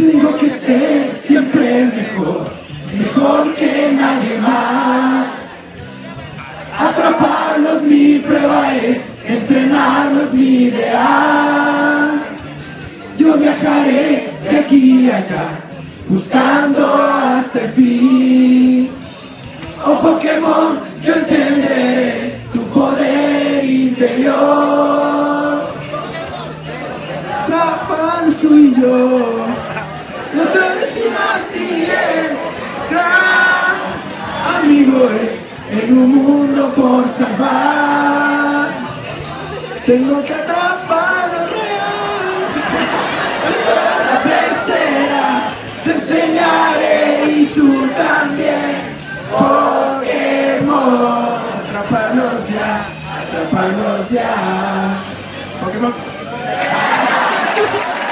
Tengo que ser siempre el mejor, mejor que nadie más. Atraparlos mi prueba es, entrenarlos mi ideal. Yo viajaré de aquí a allá, buscando hasta el fin. Oh Pokémon, yo entenderé tu poder interior. Atraparlos tú y yo, nuestro destino así es. Gran amigo es en un mundo por salvar. Tengo que atraparlo real. La tercera te enseñaré y tú también. Pokémon, atraparlos ya, Pokémon.